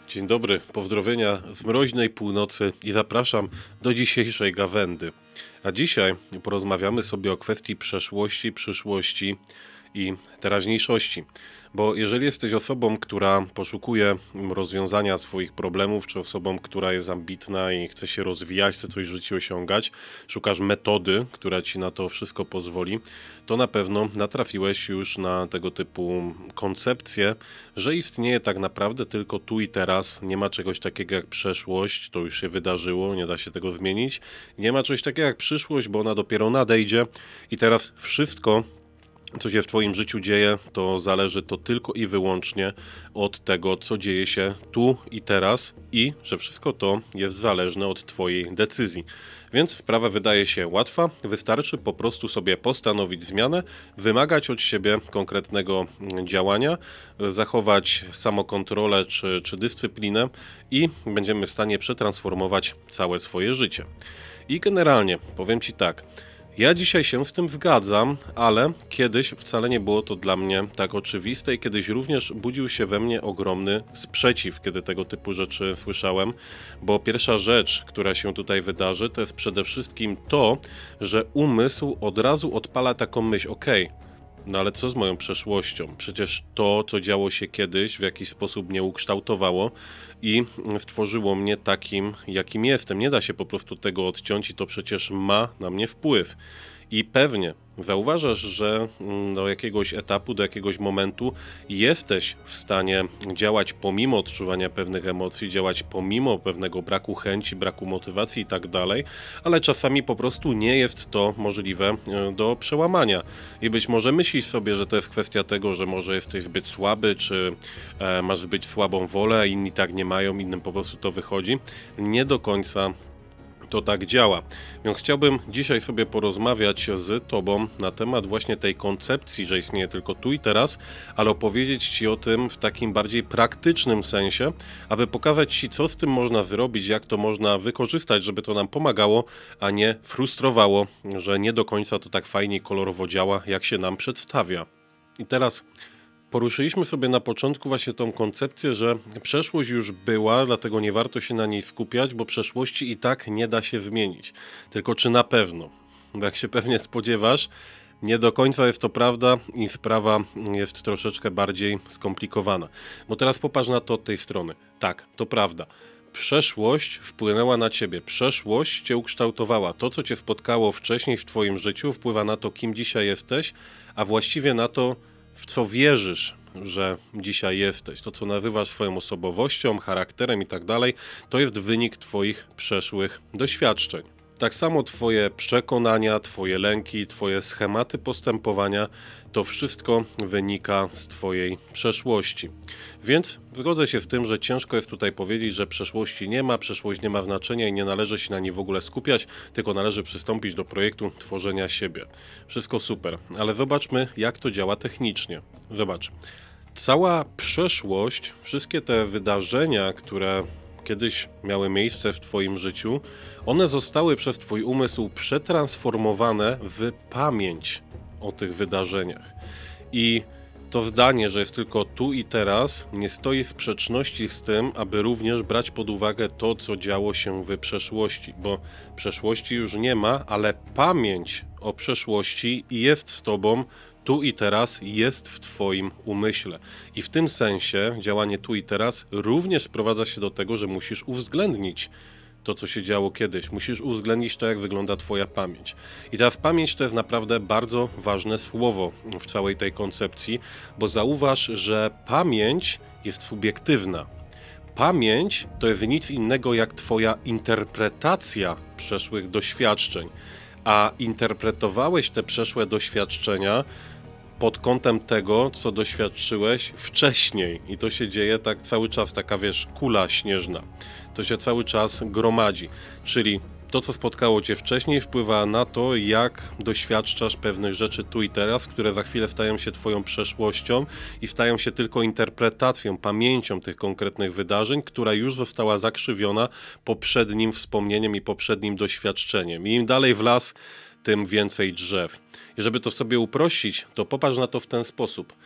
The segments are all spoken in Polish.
Dzień dobry, pozdrowienia z mroźnej północy i zapraszam do dzisiejszej gawędy. A dzisiaj porozmawiamy sobie o kwestii przeszłości, przyszłości i teraźniejszości. Bo jeżeli jesteś osobą, która poszukuje rozwiązania swoich problemów, czy osobą, która jest ambitna i chce się rozwijać, chce coś w życiu osiągać, szukasz metody, która ci na to wszystko pozwoli, to na pewno natrafiłeś już na tego typu koncepcję, że istnieje tak naprawdę tylko tu i teraz, nie ma czegoś takiego jak przeszłość, to już się wydarzyło, nie da się tego zmienić, nie ma czegoś takiego jak przyszłość, bo ona dopiero nadejdzie i teraz wszystko, co się w twoim życiu dzieje, to zależy to tylko i wyłącznie od tego, co dzieje się tu i teraz i że wszystko to jest zależne od twojej decyzji. Więc sprawa wydaje się łatwa, wystarczy po prostu sobie postanowić zmianę, wymagać od siebie konkretnego działania, zachować samokontrolę czy dyscyplinę i będziemy w stanie przetransformować całe swoje życie. I generalnie powiem ci tak, ja dzisiaj się z tym zgadzam, ale kiedyś wcale nie było to dla mnie tak oczywiste i kiedyś również budził się we mnie ogromny sprzeciw, kiedy tego typu rzeczy słyszałem, bo pierwsza rzecz, która się tutaj wydarzy, to jest przede wszystkim to, że umysł od razu odpala taką myśl, no ale co z moją przeszłością? Przecież to, co działo się kiedyś, w jakiś sposób mnie ukształtowało i stworzyło mnie takim, jakim jestem. Nie da się po prostu tego odciąć i to przecież ma na mnie wpływ. I pewnie zauważasz, że do jakiegoś etapu, do jakiegoś momentu jesteś w stanie działać pomimo odczuwania pewnych emocji, działać pomimo pewnego braku chęci, braku motywacji i tak dalej, ale czasami po prostu nie jest to możliwe do przełamania. I być może myślisz sobie, że to jest kwestia tego, że może jesteś zbyt słaby, czy masz zbyt słabą wolę, a inni tak nie mają, innym po prostu to wychodzi. Nie do końca to tak działa. Więc chciałbym dzisiaj sobie porozmawiać z Tobą na temat właśnie tej koncepcji, że istnieje tylko tu i teraz, ale opowiedzieć Ci o tym w takim bardziej praktycznym sensie, aby pokazać Ci, co z tym można zrobić, jak to można wykorzystać, żeby to nam pomagało, a nie frustrowało, że nie do końca to tak fajnie i kolorowo działa, jak się nam przedstawia. I teraz poruszyliśmy sobie na początku właśnie tą koncepcję, że przeszłość już była, dlatego nie warto się na niej skupiać, bo przeszłości i tak nie da się zmienić. Tylko czy na pewno? Bo jak się pewnie spodziewasz, nie do końca jest to prawda i sprawa jest troszeczkę bardziej skomplikowana. Bo teraz popatrz na to od tej strony. Tak, to prawda. Przeszłość wpłynęła na ciebie, przeszłość cię ukształtowała. To, co cię spotkało wcześniej w twoim życiu, wpływa na to, kim dzisiaj jesteś, a właściwie na to, w co wierzysz, że dzisiaj jesteś, to co nazywasz swoją osobowością, charakterem i tak dalej, to jest wynik twoich przeszłych doświadczeń. Tak samo twoje przekonania, twoje lęki, twoje schematy postępowania, to wszystko wynika z twojej przeszłości. Więc zgodzę się z tym, że ciężko jest tutaj powiedzieć, że przeszłości nie ma, przeszłość nie ma znaczenia i nie należy się na niej w ogóle skupiać, tylko należy przystąpić do projektu tworzenia siebie. Wszystko super, ale zobaczmy, jak to działa technicznie. Zobacz, cała przeszłość, wszystkie te wydarzenia, które kiedyś miały miejsce w twoim życiu, one zostały przez twój umysł przetransformowane w pamięć o tych wydarzeniach. I to zdanie, że jest tylko tu i teraz, nie stoi w sprzeczności z tym, aby również brać pod uwagę to, co działo się w przeszłości, bo przeszłości już nie ma, ale pamięć o przeszłości jest z tobą tu i teraz, jest w twoim umyśle. I w tym sensie działanie tu i teraz również sprowadza się do tego, że musisz uwzględnić to, co się działo kiedyś. Musisz uwzględnić to, jak wygląda twoja pamięć. I teraz pamięć to jest naprawdę bardzo ważne słowo w całej tej koncepcji, bo zauważ, że pamięć jest subiektywna. Pamięć to jest nic innego jak twoja interpretacja przeszłych doświadczeń, a interpretowałeś te przeszłe doświadczenia pod kątem tego, co doświadczyłeś wcześniej. I to się dzieje tak cały czas, taka kula śnieżna. To się cały czas gromadzi. Czyli to, co spotkało cię wcześniej, wpływa na to, jak doświadczasz pewnych rzeczy tu i teraz, które za chwilę stają się twoją przeszłością i stają się tylko interpretacją, pamięcią tych konkretnych wydarzeń, która już została zakrzywiona poprzednim wspomnieniem i poprzednim doświadczeniem. I im dalej w las, tym więcej drzew. I żeby to sobie uprościć, to popatrz na to w ten sposób.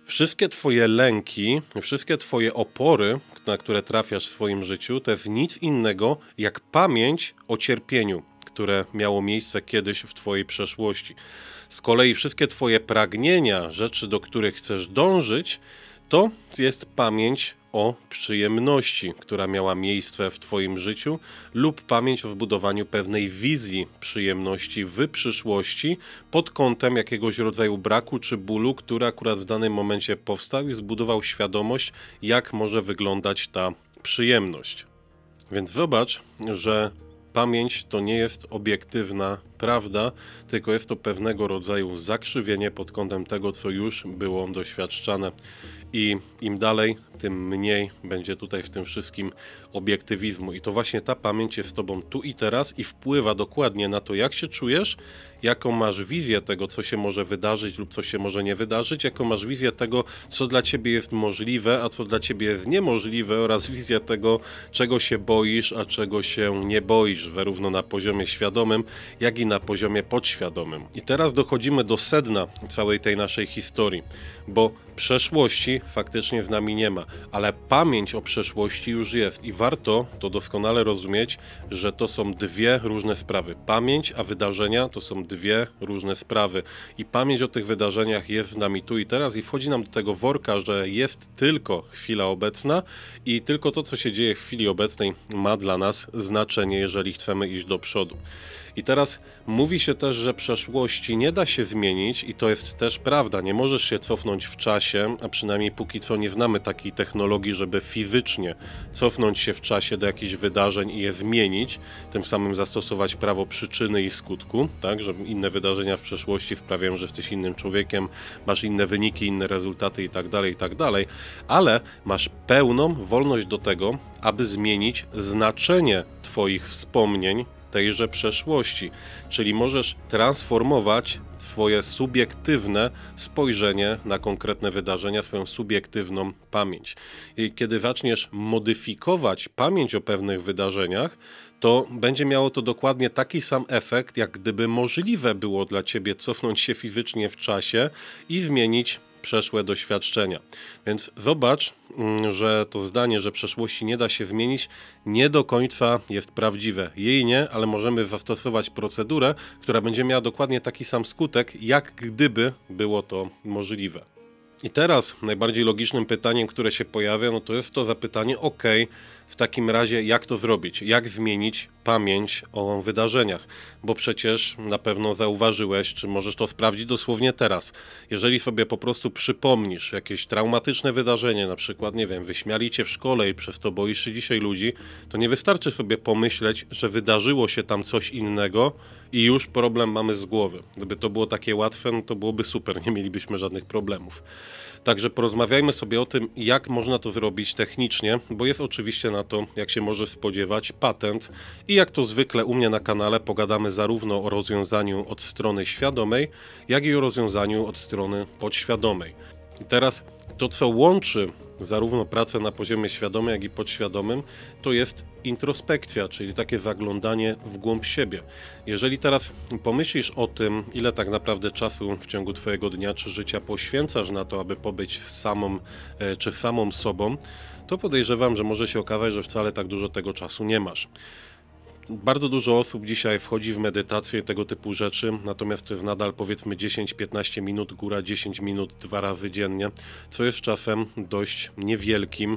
Wszystkie twoje lęki, wszystkie twoje opory, na które trafiasz w swoim życiu, to jest nic innego jak pamięć o cierpieniu, które miało miejsce kiedyś w twojej przeszłości. Z kolei wszystkie twoje pragnienia, rzeczy, do których chcesz dążyć, to jest pamięć o przyjemności, która miała miejsce w twoim życiu, lub pamięć o zbudowaniu pewnej wizji przyjemności w przyszłości pod kątem jakiegoś rodzaju braku czy bólu, który akurat w danym momencie powstał i zbudował świadomość, jak może wyglądać ta przyjemność. Więc zobacz, że pamięć to nie jest obiektywna prawda, tylko jest to pewnego rodzaju zakrzywienie pod kątem tego, co już było doświadczane. I im dalej, tym mniej będzie tutaj w tym wszystkim obiektywizmu. I to właśnie ta pamięć jest z tobą tu i teraz i wpływa dokładnie na to, jak się czujesz, jaką masz wizję tego, co się może wydarzyć lub co się może nie wydarzyć, jaką masz wizję tego, co dla ciebie jest możliwe, a co dla ciebie jest niemożliwe, oraz wizję tego, czego się boisz, a czego się nie boisz, zarówno na poziomie świadomym, jak i na poziomie podświadomym. I teraz dochodzimy do sedna całej tej naszej historii, bo przeszłości faktycznie z nami nie ma, ale pamięć o przeszłości już jest i warto to doskonale rozumieć, że to są dwie różne sprawy. Pamięć a wydarzenia to są dwie różne sprawy i pamięć o tych wydarzeniach jest z nami tu i teraz i wchodzi nam do tego worka, że jest tylko chwila obecna i tylko to, co się dzieje w chwili obecnej, ma dla nas znaczenie, jeżeli chcemy iść do przodu. I teraz mówi się też, że przeszłości nie da się zmienić i to jest też prawda. Nie możesz się cofnąć w czasie, a przynajmniej póki co nie znamy takiej technologii, żeby fizycznie cofnąć się w czasie do jakichś wydarzeń i je zmienić, tym samym zastosować prawo przyczyny i skutku, tak, że inne wydarzenia w przeszłości sprawiają, że jesteś innym człowiekiem, masz inne wyniki, inne rezultaty i tak dalej, ale masz pełną wolność do tego, aby zmienić znaczenie twoich wspomnień tejże przeszłości, czyli możesz transformować swoje subiektywne spojrzenie na konkretne wydarzenia, swoją subiektywną pamięć. I kiedy zaczniesz modyfikować pamięć o pewnych wydarzeniach, to będzie miało to dokładnie taki sam efekt, jak gdyby możliwe było dla ciebie cofnąć się fizycznie w czasie i zmienić przeszłe doświadczenia. Więc zobacz, że to zdanie, że przeszłości nie da się zmienić, nie do końca jest prawdziwe. Jej nie, ale możemy zastosować procedurę, która będzie miała dokładnie taki sam skutek, jak gdyby było to możliwe. I teraz najbardziej logicznym pytaniem, które się pojawia, no to jest to zapytanie, ok, w takim razie jak to zrobić? Jak zmienić pamięć o wydarzeniach? Bo przecież na pewno zauważyłeś, czy możesz to sprawdzić dosłownie teraz. Jeżeli sobie po prostu przypomnisz jakieś traumatyczne wydarzenie, na przykład, nie wiem, wyśmiali cię w szkole i przez to boisz się dzisiaj ludzi, to nie wystarczy sobie pomyśleć, że wydarzyło się tam coś innego i już problem mamy z głowy. Gdyby to było takie łatwe, no to byłoby super, nie mielibyśmy żadnych problemów. Także porozmawiajmy sobie o tym, jak można to zrobić technicznie, bo jest oczywiście na to, jak się może spodziewać, patent i jak to zwykle u mnie na kanale pogadamy zarówno o rozwiązaniu od strony świadomej, jak i o rozwiązaniu od strony podświadomej. I teraz to, co łączy zarówno pracę na poziomie świadomym, jak i podświadomym, to jest introspekcja, czyli takie zaglądanie w głąb siebie. Jeżeli teraz pomyślisz o tym, ile tak naprawdę czasu w ciągu twojego dnia czy życia poświęcasz na to, aby pobyć z samą czy samą sobą, to podejrzewam, że może się okazać, że wcale tak dużo tego czasu nie masz. Bardzo dużo osób dzisiaj wchodzi w medytację i tego typu rzeczy, natomiast to jest nadal powiedzmy 10-15 minut, góra 10 minut 2 razy dziennie, co jest czasem dość niewielkim,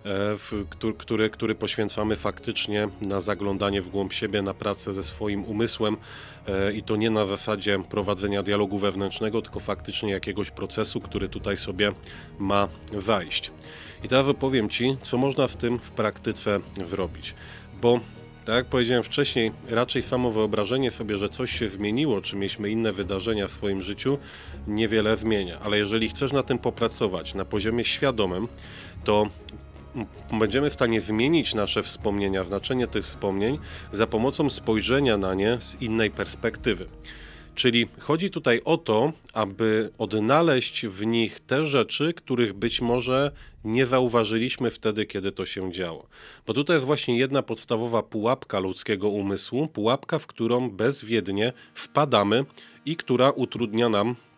który poświęcamy faktycznie na zaglądanie w głąb siebie, na pracę ze swoim umysłem i to nie na zasadzie prowadzenia dialogu wewnętrznego, tylko faktycznie jakiegoś procesu, który tutaj sobie ma wejść. I teraz opowiem Ci, co można z tym w praktyce zrobić, bo tak jak powiedziałem wcześniej, raczej samo wyobrażenie sobie, że coś się zmieniło, czy mieliśmy inne wydarzenia w swoim życiu, niewiele zmienia. Ale jeżeli chcesz na tym popracować na poziomie świadomym, to będziemy w stanie zmienić nasze wspomnienia, znaczenie tych wspomnień za pomocą spojrzenia na nie z innej perspektywy. Czyli chodzi tutaj o to, aby odnaleźć w nich te rzeczy, których być może nie zauważyliśmy wtedy, kiedy to się działo. Bo tutaj jest właśnie jedna podstawowa pułapka ludzkiego umysłu, pułapka, w którą bezwiednie wpadamy i która utrudnia nam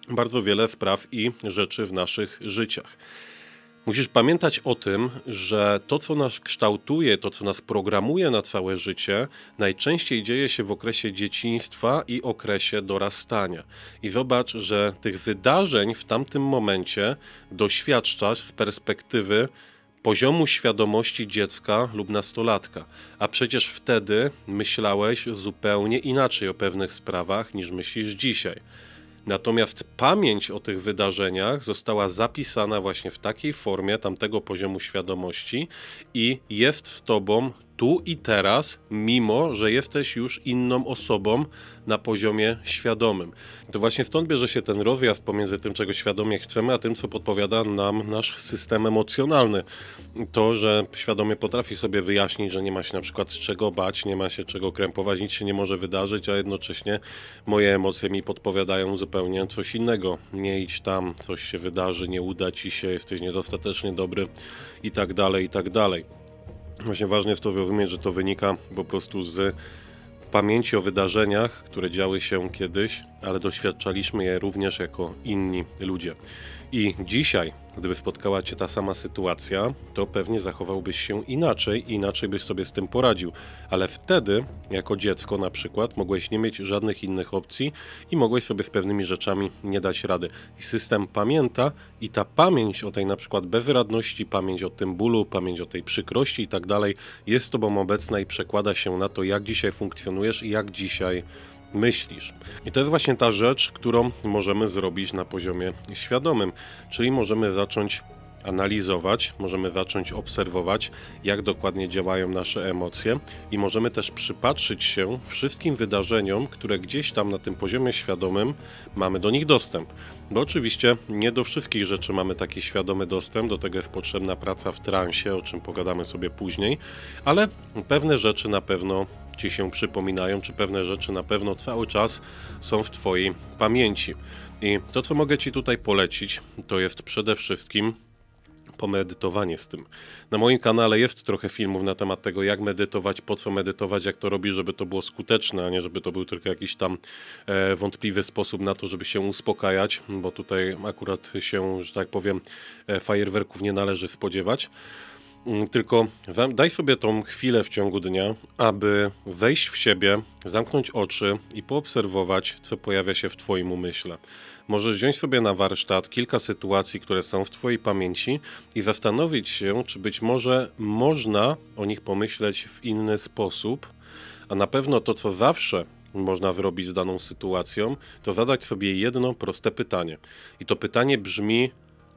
bardzo wiele spraw i rzeczy w naszych życiach. Musisz pamiętać o tym, że to, co nas kształtuje, to, co nas programuje na całe życie, najczęściej dzieje się w okresie dzieciństwa i okresie dorastania. I zobacz, że tych wydarzeń w tamtym momencie doświadczasz z perspektywy poziomu świadomości dziecka lub nastolatka. A przecież wtedy myślałeś zupełnie inaczej o pewnych sprawach niż myślisz dzisiaj. Natomiast pamięć o tych wydarzeniach została zapisana właśnie w takiej formie tamtego poziomu świadomości i jest z tobą tu i teraz, mimo że jesteś już inną osobą na poziomie świadomym. To właśnie stąd bierze się ten rozjazd pomiędzy tym, czego świadomie chcemy, a tym, co podpowiada nam nasz system emocjonalny. To, że świadomie potrafi sobie wyjaśnić, że nie ma się na przykład czego bać, nie ma się czego krępować, nic się nie może wydarzyć, a jednocześnie moje emocje mi podpowiadają zupełnie coś innego. Nie idź tam, coś się wydarzy, nie uda ci się, jesteś niedostatecznie dobry i tak dalej, i tak dalej. Właśnie ważne jest to rozumieć, że to wynika po prostu z pamięci o wydarzeniach, które działy się kiedyś, ale doświadczaliśmy je również jako inni ludzie. I dzisiaj, gdyby spotkała cię ta sama sytuacja, to pewnie zachowałbyś się inaczej i inaczej byś sobie z tym poradził. Ale wtedy, jako dziecko na przykład, mogłeś nie mieć żadnych innych opcji i mogłeś sobie z pewnymi rzeczami nie dać rady. I system pamięta i ta pamięć o tej na przykład bezradności, pamięć o tym bólu, pamięć o tej przykrości i tak dalej jest z tobą obecna i przekłada się na to, jak dzisiaj funkcjonujesz i jak dzisiaj myślisz. I to jest właśnie ta rzecz, którą możemy zrobić na poziomie świadomym, czyli możemy zacząć analizować, możemy zacząć obserwować, jak dokładnie działają nasze emocje i możemy też przypatrzyć się wszystkim wydarzeniom, które gdzieś tam na tym poziomie świadomym mamy do nich dostęp. Bo oczywiście nie do wszystkich rzeczy mamy taki świadomy dostęp, do tego jest potrzebna praca w transie, o czym pogadamy sobie później, ale pewne rzeczy na pewno ci się przypominają, czy pewne rzeczy na pewno cały czas są w twojej pamięci. I to, co mogę ci tutaj polecić, to jest przede wszystkim pomedytowanie z tym. Na moim kanale jest trochę filmów na temat tego, jak medytować, po co medytować, jak to robić, żeby to było skuteczne, a nie żeby to był tylko jakiś tam wątpliwy sposób na to, żeby się uspokajać, bo tutaj akurat się, że tak powiem, fajerwerków nie należy spodziewać. Tylko daj sobie tą chwilę w ciągu dnia, aby wejść w siebie, zamknąć oczy i poobserwować, co pojawia się w twoim umyśle. Możesz wziąć sobie na warsztat kilka sytuacji, które są w twojej pamięci i zastanowić się, czy być może można o nich pomyśleć w inny sposób, a na pewno to, co zawsze można zrobić z daną sytuacją, to zadać sobie jedno proste pytanie. I to pytanie brzmi: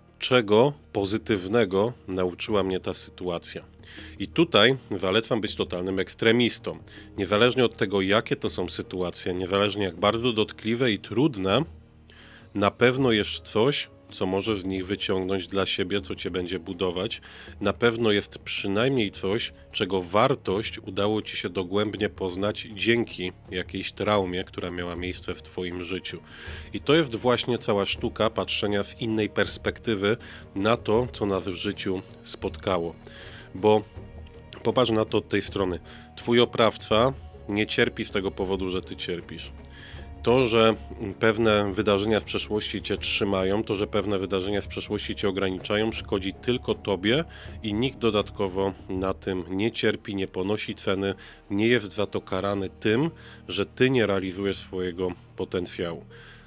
czego pozytywnego nauczyła mnie ta sytuacja? I tutaj zalecam być totalnym ekstremistą. Niezależnie od tego, jakie to są sytuacje, niezależnie jak bardzo dotkliwe i trudne, na pewno jest coś, co możesz z nich wyciągnąć dla siebie, co cię będzie budować. Na pewno jest przynajmniej coś, czego wartość udało ci się dogłębnie poznać dzięki jakiejś traumie, która miała miejsce w twoim życiu. I to jest właśnie cała sztuka patrzenia z innej perspektywy na to, co nas w życiu spotkało. Bo popatrz na to od tej strony. Twój oprawca nie cierpi z tego powodu, że ty cierpisz. To, że pewne wydarzenia z przeszłości cię trzymają, to, że pewne wydarzenia z przeszłości cię ograniczają, szkodzi tylko tobie i nikt dodatkowo na tym nie cierpi, nie ponosi ceny, nie jest za to karany tym, że ty nie realizujesz swojego potencjału.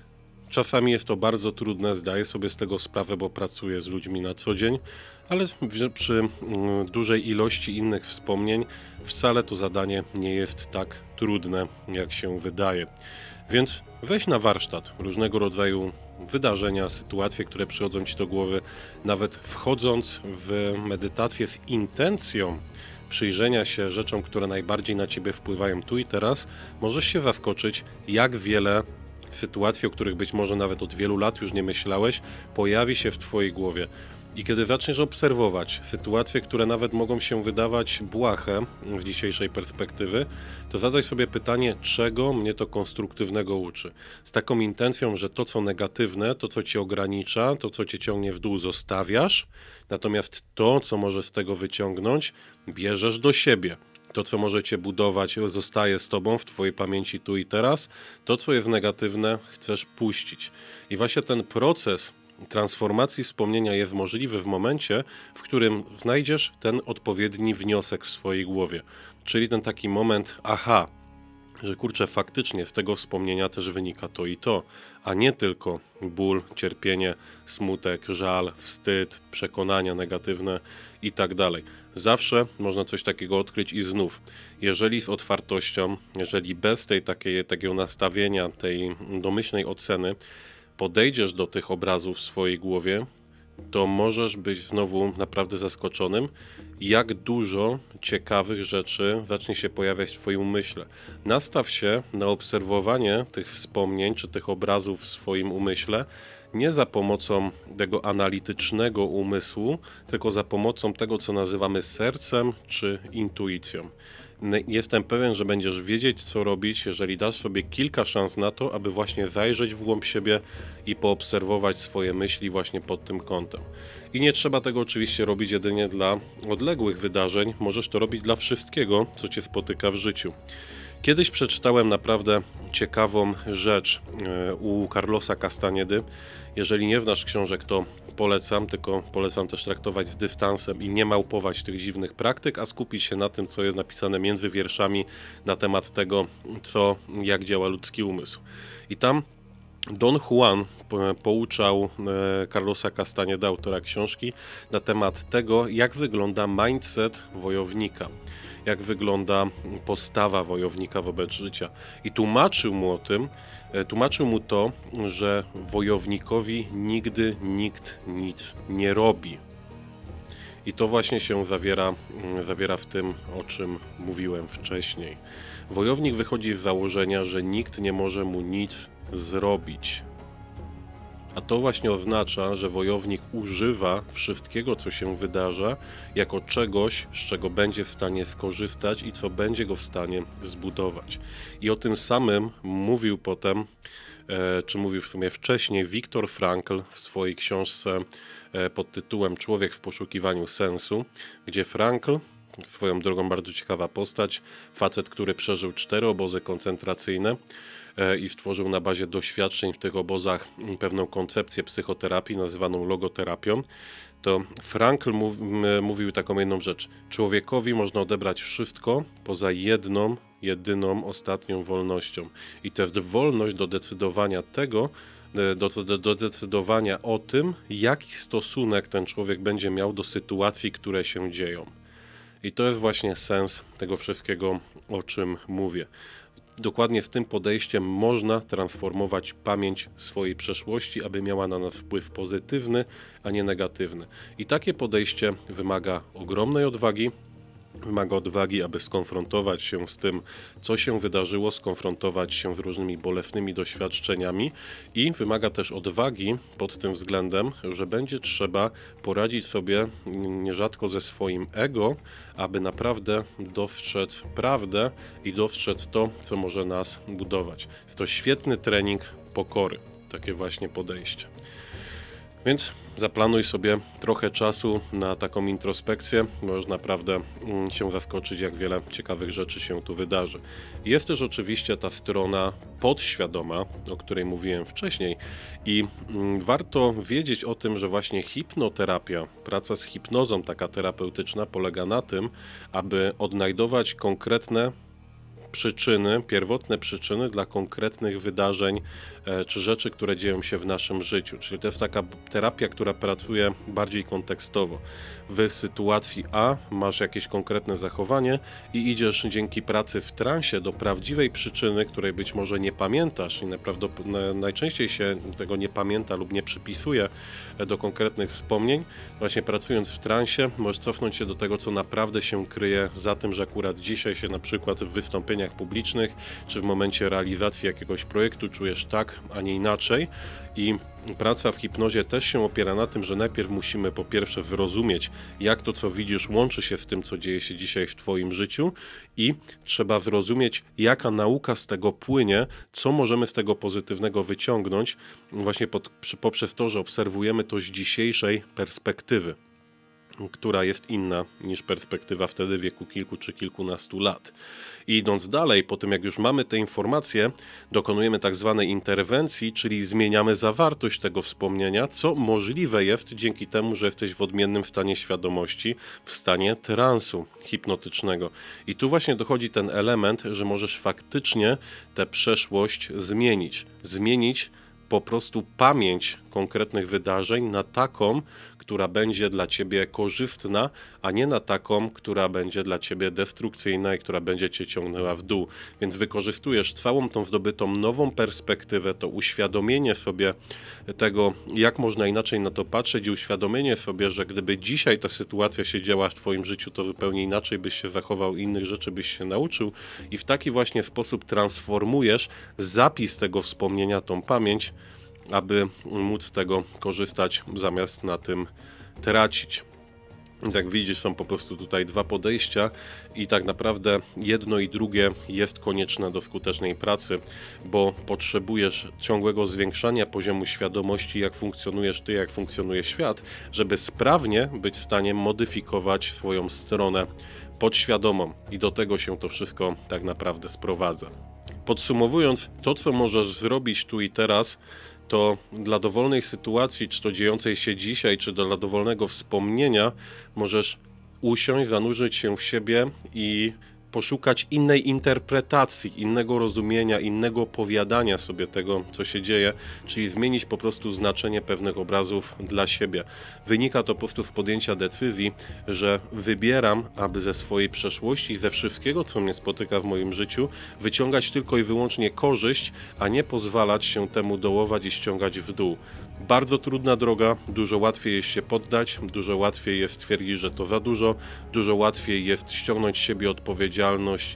Czasami jest to bardzo trudne, zdaję sobie z tego sprawę, bo pracuję z ludźmi na co dzień, ale przy dużej ilości innych wspomnień wcale to zadanie nie jest tak trudne, jak się wydaje. Więc weź na warsztat różnego rodzaju wydarzenia, sytuacje, które przychodzą ci do głowy, nawet wchodząc w medytację z intencją przyjrzenia się rzeczom, które najbardziej na ciebie wpływają tu i teraz, możesz się zaskoczyć, jak wiele sytuacji, o których być może nawet od wielu lat już nie myślałeś, pojawi się w twojej głowie. I kiedy zaczniesz obserwować sytuacje, które nawet mogą się wydawać błahe z dzisiejszej perspektywy, to zadaj sobie pytanie, czego mnie to konstruktywnego uczy. Z taką intencją, że to, co negatywne, to, co cię ogranicza, to, co cię ciągnie w dół, zostawiasz, natomiast to, co możesz z tego wyciągnąć, bierzesz do siebie. To, co może cię budować, zostaje z tobą w twojej pamięci tu i teraz. To, co jest negatywne, chcesz puścić. I właśnie ten proces transformacji wspomnienia jest możliwy w momencie, w którym znajdziesz ten odpowiedni wniosek w swojej głowie. Czyli ten taki moment, aha, że kurczę, faktycznie z tego wspomnienia też wynika to i to, a nie tylko ból, cierpienie, smutek, żal, wstyd, przekonania negatywne i tak dalej. Zawsze można coś takiego odkryć i znów, jeżeli z otwartością, jeżeli bez takiego nastawienia, tej domyślnej oceny podejdziesz do tych obrazów w swojej głowie, to możesz być znowu naprawdę zaskoczonym, jak dużo ciekawych rzeczy zacznie się pojawiać w twoim umyśle. Nastaw się na obserwowanie tych wspomnień czy tych obrazów w swoim umyśle, nie za pomocą tego analitycznego umysłu, tylko za pomocą tego, co nazywamy sercem czy intuicją. Jestem pewien, że będziesz wiedzieć, co robić, jeżeli dasz sobie kilka szans na to, aby właśnie zajrzeć w głąb siebie i poobserwować swoje myśli właśnie pod tym kątem. I nie trzeba tego oczywiście robić jedynie dla odległych wydarzeń, możesz to robić dla wszystkiego, co cię spotyka w życiu. Kiedyś przeczytałem naprawdę ciekawą rzecz u Carlosa Castanedy. Jeżeli nie znasz książek, to polecam, tylko polecam też traktować z dystansem i nie małpować tych dziwnych praktyk, a skupić się na tym, co jest napisane między wierszami na temat tego, jak działa ludzki umysł. I tam Don Juan pouczał Carlosa Castaneda, autora książki, na temat tego, jak wygląda mindset wojownika, jak wygląda postawa wojownika wobec życia. I tłumaczył mu to, że wojownikowi nigdy nikt nic nie robi. I to właśnie się zawiera w tym, o czym mówiłem wcześniej. Wojownik wychodzi z założenia, że nikt nie może mu nic zrobić. A to właśnie oznacza, że wojownik używa wszystkiego, co się wydarza, jako czegoś, z czego będzie w stanie skorzystać i co będzie go w stanie zbudować. I o tym samym mówił potem, czy mówił w sumie wcześniej, Viktor Frankl w swojej książce pod tytułem Człowiek w poszukiwaniu sensu, gdzie Frankl, swoją drogą bardzo ciekawa postać, facet, który przeżył 4 obozy koncentracyjne i stworzył na bazie doświadczeń w tych obozach pewną koncepcję psychoterapii nazywaną logoterapią, to Frankl mówił taką jedną rzecz. Człowiekowi można odebrać wszystko poza jedną, jedyną, ostatnią wolnością. I to jest wolność do decydowania tego, do decydowania o tym, jaki stosunek ten człowiek będzie miał do sytuacji, które się dzieją. I to jest właśnie sens tego wszystkiego, o czym mówię. Dokładnie z tym podejściem można transformować pamięć swojej przeszłości, aby miała na nas wpływ pozytywny, a nie negatywny. I takie podejście wymaga ogromnej odwagi. Wymaga odwagi, aby skonfrontować się z tym, co się wydarzyło, skonfrontować się z różnymi bolesnymi doświadczeniami i wymaga też odwagi pod tym względem, że będzie trzeba poradzić sobie nierzadko ze swoim ego, aby naprawdę dostrzec prawdę i dostrzec to, co może nas budować. Jest to świetny trening pokory, takie właśnie podejście. Więc zaplanuj sobie trochę czasu na taką introspekcję, możesz naprawdę się zaskoczyć, jak wiele ciekawych rzeczy się tu wydarzy. Jest też oczywiście ta strona podświadoma, o której mówiłem wcześniej i warto wiedzieć o tym, że właśnie hipnoterapia, praca z hipnozą taka terapeutyczna polega na tym, aby odnajdować konkretne przyczyny, pierwotne przyczyny dla konkretnych wydarzeń czy rzeczy, które dzieją się w naszym życiu. Czyli to jest taka terapia, która pracuje bardziej kontekstowo. W sytuacji A masz jakieś konkretne zachowanie i idziesz dzięki pracy w transie do prawdziwej przyczyny, której być może nie pamiętasz i najczęściej się tego nie pamięta lub nie przypisuje do konkretnych wspomnień. Właśnie pracując w transie możesz cofnąć się do tego, co naprawdę się kryje za tym, że akurat dzisiaj się na przykład w wystąpieniach publicznych czy w momencie realizacji jakiegoś projektu czujesz tak, a nie inaczej. I praca w hipnozie też się opiera na tym, że najpierw musimy po pierwsze zrozumieć, jak to, co widzisz, łączy się z tym, co dzieje się dzisiaj w twoim życiu i trzeba zrozumieć, jaka nauka z tego płynie, co możemy z tego pozytywnego wyciągnąć właśnie poprzez to, że obserwujemy to z dzisiejszej perspektywy. która jest inna niż perspektywa wtedy wieku kilku czy kilkunastu lat. I idąc dalej, po tym jak już mamy te informacje, dokonujemy tak zwanej interwencji, czyli zmieniamy zawartość tego wspomnienia, co możliwe jest dzięki temu, że jesteś w odmiennym stanie świadomości, w stanie transu hipnotycznego. I tu właśnie dochodzi ten element, że możesz faktycznie tę przeszłość zmienić. Zmienić po prostu pamięć konkretnych wydarzeń na taką, która będzie dla ciebie korzystna, a nie na taką, która będzie dla ciebie destrukcyjna i która będzie cię ciągnęła w dół. Więc wykorzystujesz całą tą zdobytą nową perspektywę, to uświadomienie sobie tego, jak można inaczej na to patrzeć i uświadomienie sobie, że gdyby dzisiaj ta sytuacja się działa w twoim życiu, to zupełnie inaczej byś się zachował, innych rzeczy byś się nauczył i w taki właśnie sposób transformujesz zapis tego wspomnienia, tą pamięć, aby móc z tego korzystać zamiast na tym tracić. Jak widzisz, są po prostu tutaj dwa podejścia i tak naprawdę jedno i drugie jest konieczne do skutecznej pracy, bo potrzebujesz ciągłego zwiększania poziomu świadomości, jak funkcjonujesz ty, jak funkcjonuje świat, żeby sprawnie być w stanie modyfikować swoją stronę podświadomą i do tego się to wszystko tak naprawdę sprowadza. Podsumowując, to co możesz zrobić tu i teraz, to dla dowolnej sytuacji, czy to dziejącej się dzisiaj, czy dla dowolnego wspomnienia, możesz usiąść, zanurzyć się w siebie i poszukać innej interpretacji, innego rozumienia, innego opowiadania sobie tego, co się dzieje, czyli zmienić po prostu znaczenie pewnych obrazów dla siebie. Wynika to po prostu z podjęcia decyzji, że wybieram, aby ze swojej przeszłości, ze wszystkiego, co mnie spotyka w moim życiu, wyciągać tylko i wyłącznie korzyść, a nie pozwalać się temu dołować i ściągać w dół. Bardzo trudna droga, dużo łatwiej jest się poddać, dużo łatwiej jest stwierdzić, że to za dużo łatwiej jest ściągnąć z siebie odpowiedzialność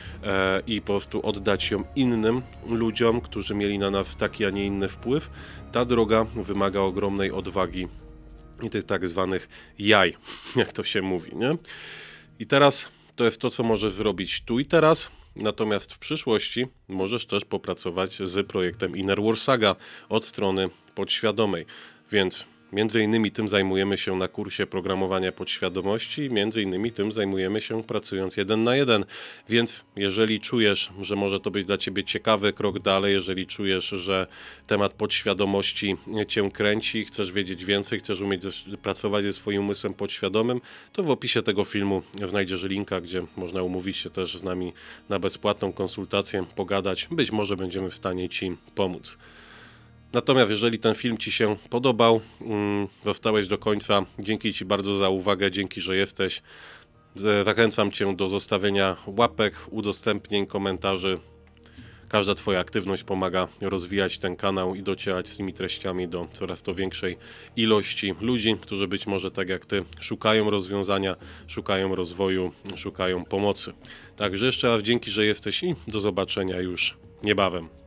i po prostu oddać ją innym ludziom, którzy mieli na nas taki, a nie inny wpływ. Ta droga wymaga ogromnej odwagi i tych tak zwanych jaj, jak to się mówi, nie? I teraz to jest to, co możesz zrobić tu i teraz. Natomiast w przyszłości możesz też popracować z projektem Inner War Saga od strony podświadomej. Więc między innymi tym zajmujemy się na kursie programowania podświadomości, między innymi tym zajmujemy się pracując 1 na 1. Więc jeżeli czujesz, że może to być dla ciebie ciekawy krok dalej, jeżeli czujesz, że temat podświadomości cię kręci, chcesz wiedzieć więcej, chcesz umieć pracować ze swoim umysłem podświadomym, to w opisie tego filmu znajdziesz linka, gdzie można umówić się też z nami na bezpłatną konsultację, pogadać. Być może będziemy w stanie ci pomóc. Natomiast jeżeli ten film ci się podobał, zostałeś do końca, dzięki ci bardzo za uwagę, dzięki, że jesteś. Zachęcam cię do zostawienia łapek, udostępnień, komentarzy. Każda twoja aktywność pomaga rozwijać ten kanał i docierać z tymi treściami do coraz to większej ilości ludzi, którzy być może tak jak ty szukają rozwiązania, szukają rozwoju, szukają pomocy. Także jeszcze raz dzięki, że jesteś i do zobaczenia już niebawem.